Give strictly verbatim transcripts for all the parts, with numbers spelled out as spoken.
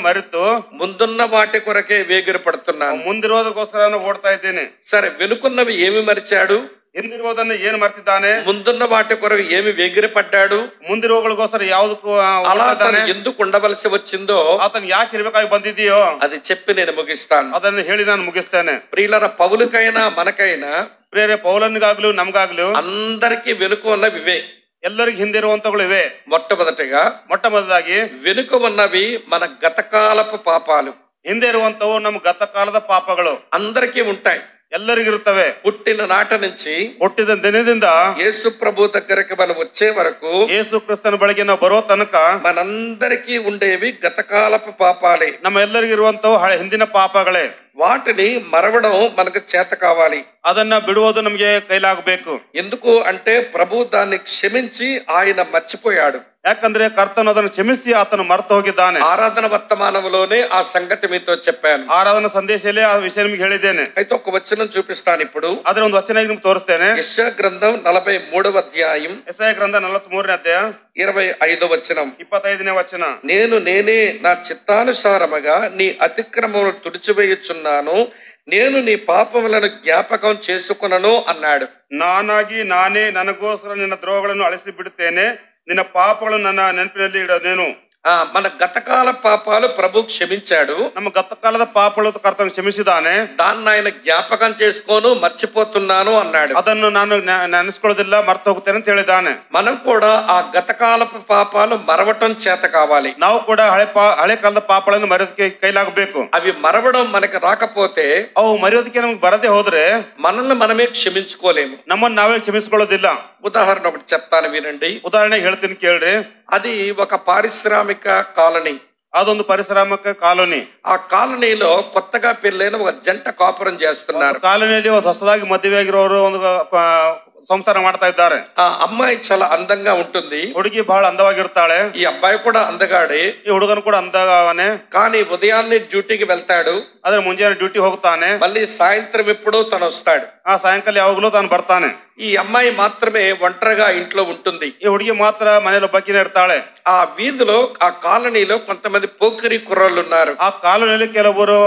మరిತು ముందున్న వాటి కొరకే వేగిర పడుతున్నాను, ಮುಂದಿರೋದಕ್ಕೋಸ್ಕರ ಓಡ್ತಾ ಇದ್ದೇನೆ. సరే వెనుకున్నవి ఏమి మరిచాడు? ಹಿಂದಿರುವುದನ್ನು ಏನು ಮರ್ತಿದ್ದಾನೆ? ముందున్న వాటి కొరకు ఏమి వేగిర పడ్డాడు? ಮುಂದಿರುವುದಕ್ಕೋಸ್ಕರ ಯಾವುದಕ್ಕೂ అలా అతను ఎందుకు ఉండవలసి వచ్చిందో, అతను యాಕೆ ఇರಬೇಕಾಗಿ ಬಂದಿದೆಯೋ అది చెప్పి నేను ముగిస్తాను. ಅದನ್ನು ಹೇಳಿ ನಾನು ಮುಗಿಸ್ತೇನೆ. ప్రియులారా, పౌలుకైనా మనకైనా, ಪ್ರಿಯರೇ, ಪೌಲನಿಗಾಗ್ಲೂ ನಮಗಾಗ್ಲೂ అందరికీ వెనుక ఉన్నవి ఇవే. ಎಲ್ಲರಿಗೂ ಹಿಂದಿರುವಂತಗಳು ಇವೆ. మొట్టమొదటిగా ಮೊಟ್ಟ ಮೊದಲಾಗಿ వెనుక ఉన్నవి మన గతకాలపు పాపాలు. ಹಿಂದೆ ಇರುವಂತವು ನಮ್ಮ ಗತಕಾಲದ ಪಾಪಗಳು అందరికీ ఉంటాయి, ಎಲ್ಲರಿಗಿರುತ್ತವೆ. పుట్టిన నాట నుంచి ಹುಟ್ಟಿದ ದಿನದಿಂದ యేసు ప్రభు దగ్గరికి మనం వచ్చే వరకు, ಯೇಸು ಕ್ರಿಸ್ತನ ಬಳಿಗೆ ನಾವು ಬರೋ ತನಕ మనందరికీ ఉండేవి గతకాలపు పాపాలే. ನಮ್ಮ ಎಲ್ಲರಿಗಿರುವಂತವು ಹಳೆ ಹಿಂದಿನ ಪಾಪಗಳೇ. వాటిని మరవడం మనకు చేత కావాలి. ಅದನ್ನ ಬಿಡುವುದು ನಮಗೆ ಕೈಲಾಗಬೇಕು. ఎందుకు అంటే ప్రభు దాన్ని క్షమించి ఆయన మర్చిపోయాడు. ಯಾಕಂದ್ರೆ ಕರ್ತನು ಅದನ್ನು ಕ್ಷಮಿಸಿ ಆತನು ಮರೆತು ಹೋಗಿದ್ದಾನೆ. ఆరాధన వర్తమానంలోనే ఆ సంగతి మీతో చెప్పాను. ಆರಾಧನಾ ಸಂದೇಶದಲ್ಲಿ ಆ ವಿಷಯ ನಿಮಗೆ ಹೇಳಿದ್ದೇನೆ. అయితే ఒక వచనం చూపిస్తాను ఇప్పుడు. ಅದರ ಒಂದು ವಚನ ನಿಮ್ಗೆ ತೋರಿಸ್ತೇನೆ. యెషయా గ్రంథం నలభై మూడవ అధ్యాయం ಯೆಶಾಯ ಗ್ರಂಥ ನಲವತ್ತ್ ಮೂರನೇ ಅಧ್ಯಾಯ ఇరవై ఐదో వచనం. ఇప్పత్తైదನೇ వచನ. నేను నేనే నా చిత్తానుసారముగా నీ అతిక్రమమును తుడిచివేయుచున్నాను, నేను నీ పాపములను జ్ఞాపకం చేసుకొనను అన్నాడు. ನಾನಾಗಿ ನಾನೇ ನನಗೋಸ್ಕರ ನಿನ್ನ ದ್ರೋಹಗಳನ್ನು ಅಳಿಸಿ ಬಿಡುತ್ತೇನೆ, ನಿನ್ನ ಪಾಪಗಳನ್ನು ನನ್ನ ನೆನಪಿನಲ್ಲಿ ಇಡನೇನು. ఆ మన గతకాల పాపాలు ప్రభు క్షమించాడు. ನಮ್ಮ గతకాಲದ ಪಾಪಗಳು ಕರ್ತನು ಕ್ಷಮಿಸಿದ್ದಾನೆ. దాన్ని ఆయన జ్ఞాపకం చేసుకోను, మర్చిపోతున్నాను అన్నాడు. ಅದನ್ನು ನಾನು ನೆನೆಸ್ಕೊಳ್ಳೋದಿಲ್ಲ, ಮರ್ತು ಹೋಗ್ತೇನೆ ಅಂತ ಹೇಳಿದ್ದಾನೆ. మనం కూడా ఆ గతకాలపు పాపాలు మరవటం చేత కావాలి. ನಾವು ಕೂಡ ಹಳೆ ಪಾ ಹಳೆ ಕಾಲದ ಪಾಪಗಳನ್ನು ಮರೆಯೋದಕ್ಕೆ ಕೈಲಾಗಬೇಕು. అవి మరవడం మనకు రాకపోతే, ಅವು ಮರೆಯೋದಕ್ಕೆ ನಮ್ಗೆ ಬರದೇ ಹೋದ್ರೆ మనల్ని మనమే క్షమించుకోలేము. ನಮ್ಮನ್ನು ನಾವೇ ಕ್ಷಮಿಸ್ಕೊಳ್ಳೋದಿಲ್ಲ. ఉదాహరణ ఒకటి చెప్తాను వినండి. ಉದಾಹರಣೆಗೆ ಹೇಳ್ತೀನಿ ಕೇಳ್ರಿ. అది ఒక పారిశ్రామిక కాలనీ. ಅದೊಂದು ಪರಿಶ್ರಮಿಕ ಕಾಲೋನಿ. ఆ కాలనీలో కొత్తగా పెళ్ళైన ఒక జంట కాపురం చేస్తున్నారు. ಕಾಲೋನಿಯಲ್ಲಿ ಒಂದು ಹೊಸದಾಗಿ ಮದುವೆ ಆಗಿರೋರು ಒಂದು ಸಂಸಾರ ಮಾಡ್ತಾ ಇದ್ದಾರೆ. ఆ అమ్మాయి చాలా అందంగా ఉంటుంది, ಹುಡುಗಿ ಬಹಳ అందವಾಗಿರ್ತಾಳೆ. ఈ అబ్బాయి కూడా అందగాడే, ಈ ಹುಡುಗನು ಕೂಡ అందగానే. కానీ ఉదయాన్నే డ్యూటీకి వెళ్తాడు, ಆದ್ರೆ ಮುಂಜಾನೆ ಡ್ಯೂಟಿ ಹೋಗ್ತಾನೆ, మళ్ళీ సాయంత్రం ఎప్పుడో తను వస్తాడు. ಆ ಸಾಯಂಕಾಲ ಯಾವಾಗಲೂ ತಾನು ಬರ್ತಾನೆ. ఈ అమ్మాయి మాత్రమే ఒంటరిగా ఇంట్లో ఉంటుంది. ಈ ಹುಡುಗಿ ಮಾತ್ರ ಮನೇಲಿ ಒಬ್ಬಾಕಿನೇ ಇರ್ತಾಳೆ. ఆ వీధిలో, ఆ కాలనీలో కొంతమంది పోకిరి కుర్రాళ్ళు ఉన్నారు. ಆ ಕಾಲೋನಿಯಲ್ಲಿ ಕೆಲವರು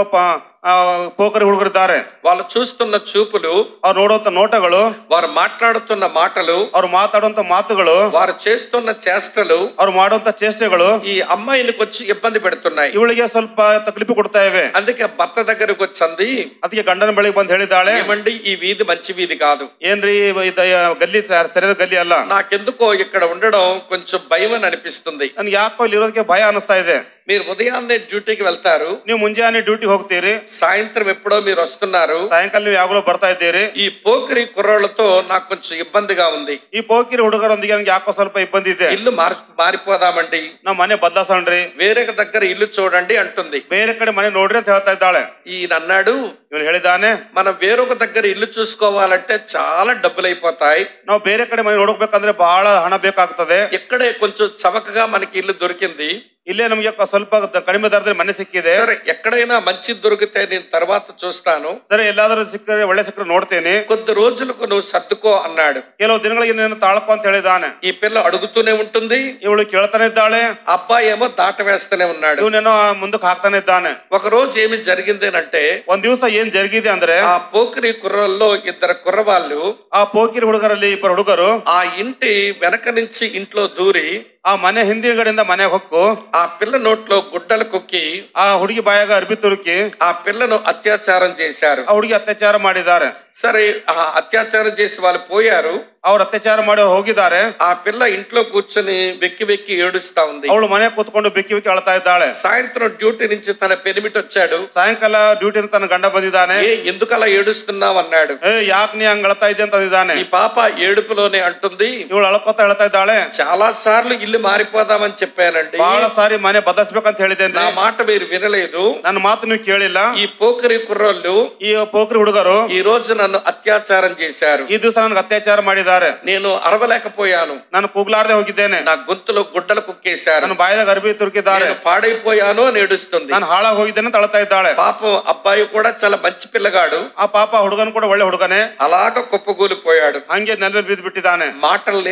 పోకరి ಹುಡುಗರಿದ್ದಾರೆ. వాళ్ళు చూస్తున్న చూపులు, ಅವ್ರು ನೋಡುವಂತ ನೋಟಗಳು, వారు మాట్లాడుతున్న మాటలు, ಅವ್ರು మాట్లాಡುವಂತ మాతుಗಳು, వారు చేస్తున్న చేష్టలు, ಅವ್ರು ಮಾಡುವಂತ చేష్టಗಳು ఈ అమ్మాయినికి వచ్చి ఇబ్బంది పెడుతున్నాయి. ಇವಳಿಗೆ ಸ್ವಲ್ಪ ತಕಲಿಪು ಕೊಡ್ತಾ ಇವೆ. అందుకే భర్త దగ్గరకు వచ్చింది. ಅದಕ್ಕೆ ಗಂಡನ ಬಳಿಗೆ ಬಂದು ಹೇಳಿದಾಳೆ, ఏమండి, ఈ వీధి మంచి వీధి కాదు. ಏನ್ರಿ ಗಲ್ಲಿ ಸರಿಯಾದ ಗಲ್ಲಿ ಅಲ್ಲ. నాకెందుకో ఇక్కడ ఉండడం కొంచెం భయం అని అనిపిస్తుంది. ನನ್ಗೆ ಯಾಕೋ ಇಲ್ಲಿ ಇರೋದಕ್ಕೆ ಭಯ ಅನಿಸ್ತಾ ಇದೆ. మీరు ఉదయాన్నే డ్యూటీకి వెళ్తారు, ನೀವು ಮುಂಜಾನೆ ಡ್ಯೂಟಿ ಹೋಗ್ತೀರಿ, సాయంత్రం ఎప్పుడో మీరు వస్తున్నారు, ಸಾಯಂಕಾಲ ನೀವು ಯಾವಾಗಲೂ ಬರ್ತಾ ಇದ್ದೀರಿ. ఈ పోకిరి కుర్రాళ్ళతో నాకు కొంచెం ఇబ్బందిగా ఉంది. ಈ పోకిరి ಹುಡುಗರೊಂದಿಗೆ ನನಗೆ ಯಾಕೋ ಸ್ವಲ್ಪ ಇಬ್ಬಂದಿ ಇದೆ. ఇల్లు మార్ మారిపోదామండి, ನಾವು ಮನೆ ಬದಲಾಸೋಣ್ರಿ, వేరే దగ్గర ఇల్లు చూడండి అంటుంది. ಬೇರೆ ಕಡೆ ಮನೆ ನೋಡ್ರಿ ಅಂತ ಹೇಳ್ತಾ ಇದ್ದಾಳೆ. ఈయన అన్నాడు, ಇವನು ಹೇಳಿದಾನೆ, మనం వేరొక దగ్గర ఇల్లు చూసుకోవాలంటే చాలా డబ్బులు అయిపోతాయి, ನಾವು ಬೇರೆ ಕಡೆ ಮನೆ ನೋಡ್ಬೇಕಂದ್ರೆ ಬಹಳ ಹಣ ಬೇಕಾಗ್ತದೆ. ఇక్కడే కొంచెం చవకగా మనకి ఇల్లు దొరికింది, ಇಲ್ಲೇ ನಮಗೆ ಸ್ವಲ್ಪ ಕಡಿಮೆ ದರದಲ್ಲಿ ಮನೆ ಸಿಕ್ಕಿದೆ. సరే ఎక్కడైనా మంచి దొరికితే నేను తర్వాత చూస్తాను, ಸರಿ ಎಲ್ಲಾದ್ರೂ ಸಿಕ್ಕರೆ ಒಳ್ಳೆ ಸಿಕ್ಕರೆ ನೋಡ್ತೇನೆ, కొద్ది రోజులకు నువ్వు సర్దుకో అన్నాడు. ಕೆಲವು ದಿನಗಳಿಗೆ నేను ತಾಳ್ಕೊ ಅಂತ ಹೇಳಿದಾನೆ. ఈ పిల్ల అడుగుతూనే ఉంటుంది, ಇವಳು ಕೇಳ್ತಾನೆ ಇದ್ದಾಳೆ, అబ్బాయి ఏమో దాట వేస్తూనే ఉన్నాడు. ಇವನೇನೋ ಮುಂದಕ್ಕೆ ಹಾಕ್ತಾನೆ ಇದ್ದಾನೆ. ఒక రోజు ఏమి జరిగిందేనంటే, ಒಂದ್ ದಿವಸ ಏನ್ ಜರುಗಿದೆ ಅಂದ್ರೆ, ఆ పోకిరి కుర్రల్లో ఇద్దరు కుర్రవాళ్ళు, ಆ ಪೋಕಿರಿ ಹುಡುಗರಲ್ಲಿ ಇಬ್ಬರು ಹುಡುಗರು ఆ ఇంటి వెనక నుంచి ఇంట్లో దూరి ಆ ಮನೆ ಹಿಂದಿಗಡೆಯಿಂದ ಮನೆಗೆ ಹೊಕ್ಕು ఆ పిల్ల నోట్లో గుడ్డలు కొక్కి ಆ ಹುಡುಗಿ ಬಾಯಾಗ ಅರ್ಬಿ ತುರುಕಿ ఆ పిల్లను అత్యాచారం చేశారు. ಆ ಹುಡುಗಿ ಅತ್ಯಾಚಾರ ಮಾಡಿದ್ದಾರೆ. సరే, ఆ అత్యాచారం చేసి వాళ్ళు పోయారు. ಅವ್ರು ಅತ್ಯಾಚಾರ ಮಾಡಿ ಹೋಗಿದ್ದಾರೆ. ఆ పిల్ల ఇంట్లో కూర్చొని వెక్కి వెక్కి ఏడుస్తా ఉంది. ಅವಳು ಮನೆ ಕೂತ್ಕೊಂಡು ಬೆಕ್ಕಿ ಬೆಕ್ಕಿ ಅಳ್ತಾ ಇದ್ದಾಳೆ. సాయంత్రం డ్యూటీ నుంచి తన పెనిమిటి వచ్చాడు. ಸಾಯಂಕಾಲ ಡ್ಯೂಟಿ ತನ್ನ ಗಂಡ ಬಂದಿದ್ದಾನೆ. ఏ ఎందుకలా ఏడుస్తున్నావు అన్నాడు. ಏ ಯಾಕೆ ನೀ ಹಂಗ ಅಳ್ತಾ ಇದ್ದೆ ಅಂತ ಇದ್ದಾನೆ. ఈ పాప ఏడుపులోనే అంటుంది, ಇವಳು ಅಳ್ಕೋತಾ ಹೇಳ್ತಾ ಇದ್ದಾಳೆ, చాలా సార్లు ఇల్లు మారిపోదామని చెప్పానండి, ಬಹಳ ಸಾರಿ ಮನೆ ಬದಲಿಸ್ಬೇಕಂತ ಹೇಳಿದ್ದೇನೆ, నా మాట మీరు వినలేదు, ನನ್ನ ಮಾತು ನೀವು ಕೇಳಿಲ್ಲ. ఈ పోకరి కుర్రోళ్ళు, ಈ ಪೋಕರಿ ಹುಡುಗರು ఈ రోజు నన్ను అత్యాచారం చేశారు. ಈ ದಿವಸ ನನಗೆ ಅತ್ಯಾಚಾರ ಮಾಡಿದ್ದಾರೆ. నేను అరవలేకపోయాను, ನಾನು ಕೂಗ್ಲಾರ್ದೆ ಹೋಗಿದ್ದೇನೆ. నా గొంతులో గుడ్డలు కుక్కేశారు, ನನ್ನ ಬಾಯದಾಗ ಅರ್ಬಿ ತುರುಕಿದ್ದಾರೆ, నేను పాడైపోయాను అని ఏడుస్తుంది. ನಾನು ಹಾಳಾಗಿ ಹೋಗಿದ್ದೇನೆ ಅಂತ ಅಳ್ತಾ ಇದ್ದಾಳೆ. పాపం అబ్బాయి కూడా చాలా మంచి పిల్లగాడు, ಆ ಪಾಪ ಹುಡುಗನ್ ಕೂಡ ಒಳ್ಳೆ ಹುಡುಗನೇ, అలాగ కుప్పగూలిపోయాడు. ಹಂಗೆ ನೆಲ ಬಿದ್ದು ಬಿಟ್ಟಿದ್ದಾನೆ. మాటలు లేవు,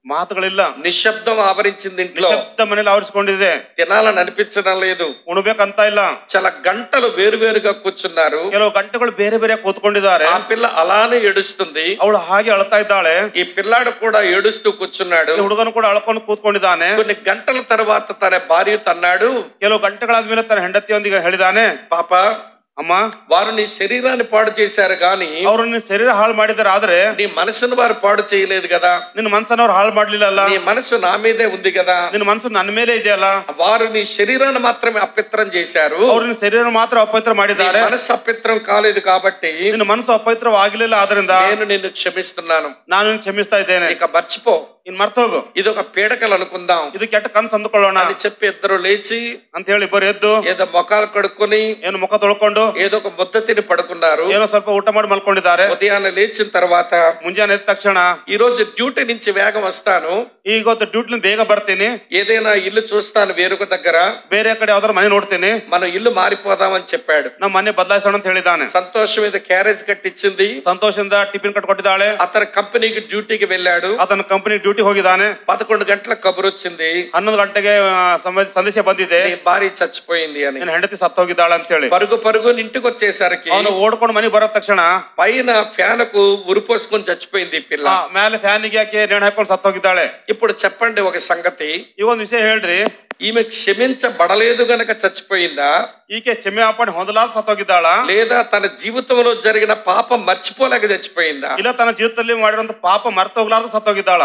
ಮಾತುಗಳಿಲ್ಲ, నిశ్శబ్దం ఆవరించింది ఇంట్లో. ನಿಶಬ್ದ ಮನೇಲಿ ಆವರಿಸಿಕೊಂಡಿದೆ. తినాలని అనిపించడం లేదు. ಉಣಬೇಕಂತ ಇಲ್ಲ. చాలా గంటలు వేరువేరుగా కూర్చున్నారు. ಕೆಲವು ಗಂಟೆಗಳು ಬೇರೆ ಬೇರೆ ಕೂತ್ಕೊಂಡಿದ್ದಾರೆ. ఆ పిల్ల అలానే ఏడుస్తుంది. ಅವಳು ಹಾಗೆ ಅಳ್ತಾ ಇದ್ದಾಳೆ. ఈ పిల్లాడు కూడా ఏడుస్తూ కూర్చున్నాడు. ಈ ಹುಡುಗನು ಕೂಡ ಅಳ್ಕೊಂಡು ಕೂತ್ಕೊಂಡಿದ್ದಾನೆ. కొన్ని గంటల తర్వాత తన భార్యతో అన్నాడు, ಕೆಲವು ಗಂಟೆಗಳಾದ್ಮೇಲೆ ತನ್ನ ಹೆಂಡತಿಯೊಂದಿಗೆ ಹೇಳಿದಾನೆ, పాప ಅಮ್ಮ, వారు నీ శరీరాన్ని పాడు చేశారు గాని ಅವರು ನಿನ್ನ ಶರೀರ ಹಾಳು ಮಾಡಿದಾರೆ, ಆದ್ರೆ నీ మనసును వారు పాడు చేయలేదు కదా. ನಿನ್ನ ಮನಸ್ಸನ್ನು ಅವ್ರು ಹಾಳು ಮಾಡ್ಲಿಲ್ಲ. నీ మనసు నా మీదే ఉంది కదా. ನಿನ್ನ ಮನಸ್ಸು ನನ್ನ ಮೇಲೆ ಇದೆಯಲ್ಲ. వారు నీ శరీరాన్ని మాత్రమే అపవిత్రం చేశారు. ಅವ್ರು ನಿನ್ನ ಶರೀರ ಮಾತ್ರ ಅಪವಿತ್ರ ಮಾಡಿದ್ದಾರೆ. మనసు అపవిత్రం కాలేదు కాబట్టి ನಿನ್ನ ಮನಸ್ಸು ಅಪವಿತ್ರವಾಗಲಿಲ್ಲ, ಆದ್ರಿಂದ నేను నిన్ను క్షమిస్తున్నాను. ನಾನು ನಿನ್ನ ಕ್ಷಮಿಸ್ತಾ ಇದ್ದೇನೆ. ఇక మర్చిపో, ಇನ್ ಮರ್ತೋಗು, ఇది ఒక పీడకలు అనుకుందాం ಇದು ಕೆಟ್ಟ ಕನಸು ಅಂದುಕೊಳ್ಳೋಣ అని చెప్పి ఇద్దరు లేచి ಅಂತ ಹೇಳಿ ಇಬ್ಬರು ಎದ್ದು ఏదో మొఖాలు కడుక్కొని ಏನು ಮುಖ ತೊಳ್ಕೊಂಡು ఏదో ఒక ముద్ద తిని పడుకున్నారు. ಏನೋ ಸ್ವಲ್ಪ ಊಟ ಮಾಡಿ ಮಲ್ಕೊಂಡಿದ್ದಾರೆ. ఉదయాన్నే లేచిన తర్వాత ಮುಂಜಾನೆ ಎದ್ದ ತಕ್ಷಣ, ఈ రోజు డ్యూటీ నుంచి వేగం వస్తాను, ಈಗ ಗೊತ್ತು ಡ್ಯೂಟಿಲಿಂದ ಬೇಗ ಬರ್ತೀನಿ, ఏదైనా ఇల్లు చూస్తాను వేరొక దగ్గర, ಬೇರೆ ಕಡೆ ಯಾವ್ದಾರು ಮನೆ ನೋಡ್ತೀನಿ, మనం ఇల్లు మారిపోదామని చెప్పాడు. ನಮ್ಮ ಮನೆ ಬದಲಾಯಿಸೋಣ ಅಂತ ಹೇಳಿದಾನೆ. సంతోషం మీద క్యారేజ్ కట్టించింది. ಸಂತೋಷದಿಂದ ಟಿಫಿನ್ ಕಟ್ಕೊಟ್ಟಿದ್ದಾಳೆ. అతను కంపెనీకి డ్యూటీకి వెళ్ళాడు. ಆತನ ಕಂಪನಿ ಡ್ಯೂಟಿ ಹೋಗಿದ್ದಾನೆ. పదకొండు గంటల కబురు వచ్చింది, ಹನ್ನೊಂದು ಗಂಟೆಗೆ ಆ, ಸಂಬ- ಸಂದೇಶ ಬಂದಿದೆ, నీ భార్య చచ్చిపోయింది అని. ನಿನ್ನ ಹೆಂಡತಿ ಸತ್ತೋಗಿದ್ದಾಳೆ ಅಂತ ಹೇಳಿ. పరుగు పరుగు ఇంటికి వచ్చేసరికి ಅವನು ಓಡ್ಕೊಂಡು ಮನೆಗೆ ಬರೋ ತಕ್ಷಣ పైన ఫ్యాన్ కు ఉరిపోసుకొని చచ్చిపోయింది ఈ పిల్ల. ಆ, ಮೇಲೆ ಫ್ಯಾನಿಗೆ ಹಾಕಿ ನೇಣು ಹಾಕೊಂಡು ಸತ್ತೋಗಿದ್ದಾಳೆ. ఇప్పుడు చెప్పండి ఒక సంగతి, ಈಗ ಒಂದ್ ವಿಷಯ ಹೇಳ್ರಿ, ఈమె క్షమించబడలేదు గనక చచ్చిపోయిందా, ಈಕೆ ಕ್ಷಮೆ ಅಪ್ಪಣೆ ಹೊಂದಲಾರ್ದ ಸತ್ತೋಗಿದ್ದಾಳ, లేదా తన జీవితంలో జరిగిన పాపం మర్చిపోలేక చచ్చిపోయిందా? ಇಲ್ಲ ತನ್ನ ಜೀವಿತದಲ್ಲಿ ಮಾಡಿರುವಂತ ಪಾಪ ಮರ್ತೋಗ್ಲಾರ್ದ ಸತ್ತೋಗಿದ್ದಾಳ?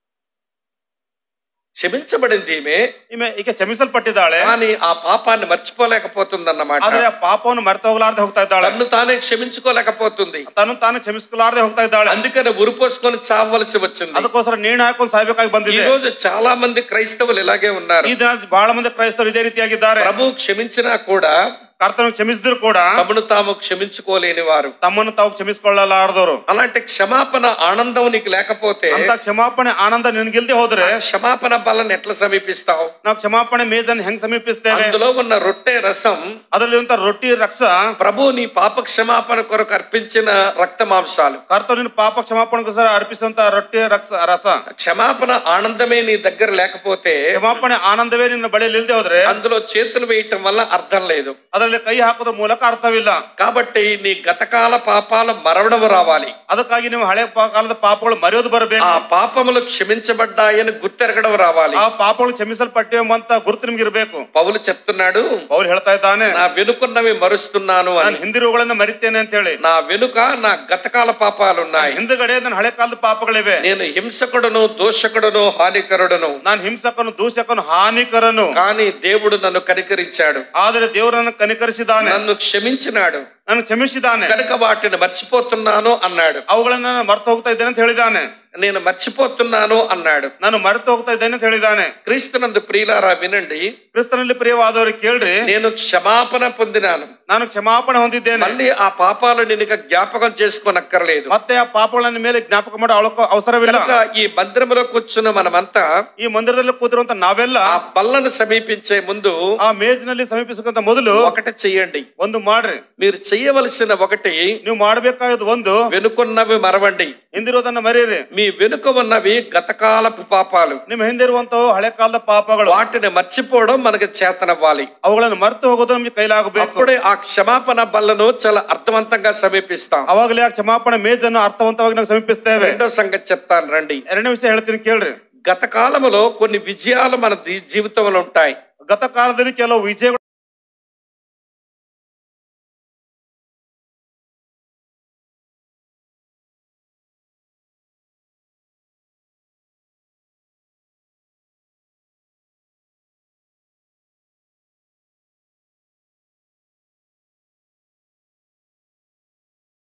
క్షమించబడింది ఈమె, ಈಮೆ ಈಕೆ ಕ್ಷಮಿಸಲ್ಪಟ್ಟಿದ್ದಾಳೆ, కానీ ఆ పాపాన్ని మర్చిపోలేకపోతుందన్నమాట. ಆದ್ರೆ ಆ ಪಾಪವನ್ನು ಮರ್ತೋಗ್ಲಾರ್ದೆ ಹೋಗ್ತಾ ಇದ್ದಾಳೆ. తన్ను తానే క్షమించుకోలేకపోతుంది. ತನ್ನ ತಾನು ಕ್ಷಮಿಸಲಾರ್ದೆ ಹೋಗ್ತಾ ಇದ್ದಾಳೆ. అందుకని ఉరిపోసుకొని చావవలసి వచ్చింది. ಅದಕ್ಕೋಸ್ಕರ ನೇಣು ಹಾಕೊಂಡು ಸಾಯ್ಬೇಕಾಗಿ ఈ ಬಂದಿದೆ. రోజు చాలా మంది క్రైస్తవులు ఇలాగే ఉన్నారు. ಈ ದಿನ ಬಹಳ ಮಂದಿ ಕ್ರೈಸ್ತರು ಇದೇ ರೀತಿಯಾಗಿದ್ದಾರೆ. ప్రభు క్షమించినా కూడా ಕರ್ತನು ಕ್ಷಮಿಸಿದ್ರು ಕೂಡ తమను తాము క్షమించుకోలేని వారు, ತಮ್ಮನ್ನು ತಾವು ಕ್ಷಮಿಸಿಕೊಳ್ಳಲಾರದವರು. అలాంటి క్షమాపణ ఆనందం నీకు లేకపోతే ಅಂತ ಕ್ಷಮಾಪಣೆ ಆನಂದ ನಿನ್ಗಿಲ್ದೆ ಹೋದ್ರೆ క్షమాపణ బలను ఎట్లా సమీపిస్తావు? ನಾವು ಕ್ಷಮಾಪಣೆ ಮೇಜನ್ನು ಹೆಂಗ್ ಸಮೀಪಿಸ್ತೇವೆ? అందులో ఉన్న రొట్టె రసం ಅದರಲ್ಲಿ ರೊಟ್ಟಿ ರಕ್ತ ప్రభు నీ పాప క్షమాపణ కొరకు అర్పించిన రక్త మాంసాలు. ಕರ್ತನು ನಿನ್ನ ಪಾಪ ಕ್ಷಮಾಪಣೆಗೋಸ್ಕರ ಅರ್ಪಿಸುವಂತ ರೊಟ್ಟಿ ರಕ್ತ ರಸ. క్షమాపణ ఆనందమే నీ దగ్గర లేకపోతే, ಕ್ಷಮಾಪಣೆ ಆನಂದವೇ ನಿನ್ನ ಬಳಿಯಲ್ಲಿ ಇಲ್ದೆ ಹೋದ್ರೆ అందులో చేతులు వేయటం వల్ల అర్థం లేదు. ಅದರಲ್ಲಿ ಕೈ ಹಾಕೋದ್ರ ಮೂಲಕ ಅರ್ಥವಿಲ್ಲ. కాబట్టి నీ గతకాల పాపాలు మరవడం రావాలి. ಅದಕ್ಕಾಗಿ ನೀವು ಹಳೆ ಪಾ- ಕಾಲದ ಪಾಪಗಳು ಮರೆಯೋದು ಬರಬೇಕು. ఆ పాపములు క్షమించబడ్డాయని గుర్తెరగడం రావాలి. ಆ ಪಾಪಗಳು ಕ್ಷಮಿಸಲ್ಪಟ್ಟಿವೆಂಬಂತ ಗುರುತು ನಿಮ್ಗೆ ಇರಬೇಕು. పౌలు చెప్తున్నాడు, ಅವ್ರು ಹೇಳ್ತಾ ಇದ್ದಾನೆ, నా వెనుకున్నవి మరుస్తున్నాను ನಾನು అని. ಹಿಂದಿರುವುಗಳನ್ನ ಮರಿತೇನೆ ಅಂತ ಹೇಳಿ. నా వెనుక నా గతకాల పాపాలు ఉన్నాయి. ಹಿಂದುಗಡೆ ನನ್ನ ಹಳೆ ಕಾಲದ ಪಾಪಗಳಿವೆ. నేను హింసకుడును, దోషకుడును, హానికరుడును, ನಾನು ಹಿಂಸಕನು, ದೂಷಕನು, ಹಾನಿಕರನು. కానీ దేవుడు నన్ను కనికరించాడు, ಆದರೆ ದೇವರನ್ನು ಕನಿಕರಿಸಿದ್ದಾನೆ, నన్ను క్షమించినాడు, ನಾನು ಕ್ಷಮಿಸಿದ್ದಾನೆ, కనుక వాటిని మర్చిపోతున్నాను అన్నాడు. ಅವುಗಳನ್ನ ನಾನು ಮರ್ತು ಹೋಗ್ತಾ ಇದ್ದೇನೆ ಅಂತ ಹೇಳಿದ್ದಾನೆ. నేను మర్చిపోతున్నాను అన్నాడు. ನಾನು ಮರೆತು ಹೋಗ್ತಾ ಇದ್ದೇನೆ ಅಂತ ಹೇಳಿದ್ದಾನೆ. క్రీస్తునందు ప్రియులారా వినండి, ಕ್ರಿಸ್ತನಲ್ಲಿ ಪ್ರಿಯವಾದವರು ಕೇಳ್ರಿ, నేను క్షమాపణ పొందినాను. ನಾನು ಕ್ಷಮಾಪಣೆ ಹೊಂದಿದ್ದೇನೆ. మళ్ళీ ఆ పాపాలు నేను ఇక జ్ఞాపకం చేసుకోనక్కర్లేదు. ಮತ್ತೆ ಆ ಪಾಪಗಳನ್ನ ಮೇಲೆ ಜ್ಞಾಪಕ ಮಾಡೋ ಅವಳಕ ಅವಸರವಿಲ್ಲ. కనుక ఈ మందిరంలో కూర్చున్న మనమంతా ಈ ಮಂದಿರದಲ್ಲಿ ಕೂತಿರುವಂತ ನಾವೆಲ್ಲ ఆ బల్లను సమీపించే ముందు ಆ ಮೇಜಿನಲ್ಲಿ ಸಮೀಪಿಸಕ್ಕಿಂತ ಮೊದಲು ఒకటి చెయ్యండి. ಒಂದು ಮಾಡ್ರಿ. మీరు చెయ్యవలసిన ఒకటి, ನೀವು ಮಾಡಬೇಕಾದ ಒಂದು, వెనుకున్నవి మరవండి. ಹಿಂದಿರುವುದನ್ನ ಮರೀರಿ. మీ వెనుక ఉన్నవి గతకాలపు పాపాలు, ನಿಮ್ಮ ಹಿಂದಿರುವಂತವು ಹಳೆ ಕಾಲದ ಪಾಪಗಳು. వాటిని మర్చిపోవడం మనకు చేతనవ్వాలి. ಅವುಗಳನ್ನು ಮರೆತು ಹೋಗೋದು ನಮ್ಗೆ ಕೈಲಾಗಬೇಕು. అప్పుడే ఆ క్షమాపణ బల్లను చాలా అర్థవంతంగా సమీపిస్తాం. ಅವಾಗಲೇ ಆ ಕ್ಷಮಾಪಣೆ ಮೇಜನ್ನು ಅರ್ಥವಂತವಾಗಿ ನಾವು ಸಮೀಪಿಸ್ತೇವೆ. రెండో సంగతి చెప్తాను రండి. ಎರಡನೇ ವಿಷಯ ಹೇಳ್ತೀನಿ ಕೇಳ್ರಿ. గత కాలంలో కొన్ని విజయాలు మన జీ- జీవితంలో ఉంటాయి. ಗತ ಕಾಲದಲ್ಲಿ ಕೆಲವು ವಿಜಯಗಳು